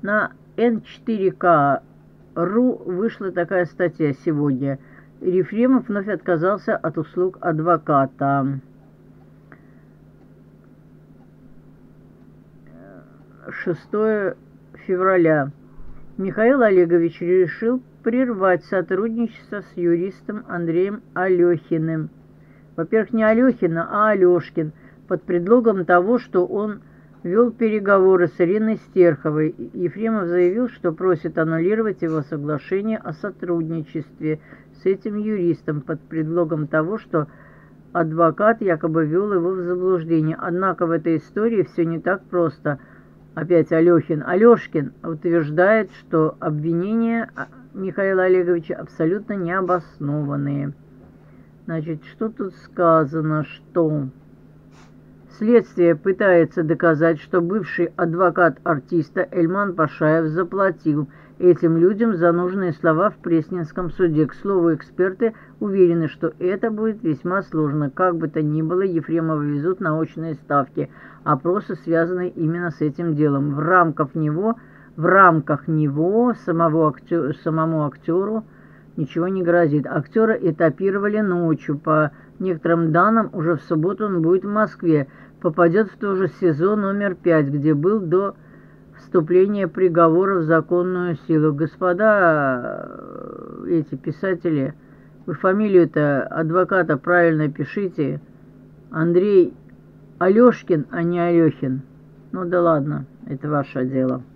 На N4K.ru вышла такая статья сегодня. Ефремов вновь отказался от услуг адвоката. 6 февраля. Михаил Олегович решил прервать сотрудничество с юристом Андреем Алехиным. Во-первых, не Алехина, а Алешкин, под предлогом того, что он вел переговоры с Ириной Стерховой. Ефремов заявил, что просит аннулировать его соглашение о сотрудничестве с этим юристом под предлогом того, что адвокат якобы ввел его в заблуждение. Однако в этой истории все не так просто. Опять Алешкин утверждает, что обвинения Михаила Олеговича абсолютно необоснованные. Значит, что тут сказано, что следствие пытается доказать, что бывший адвокат артиста Эльман Пашаев заплатил этим людям за нужные слова в Пресненском суде. К слову, эксперты уверены, что это будет весьма сложно. Как бы то ни было, Ефремова везут на очные ставки. Опросы, связанные именно с этим делом. В рамках него самому актеру ничего не грозит. Актера этапировали ночью. По некоторым данным, уже в субботу он будет в Москве. Попадет в то же СИЗО номер 5, где был до вступления приговора в законную силу. Господа эти писатели, вы фамилию-то адвоката правильно пишите. Андрей Алешкин, а не Алехин. Ну да ладно, это ваше дело.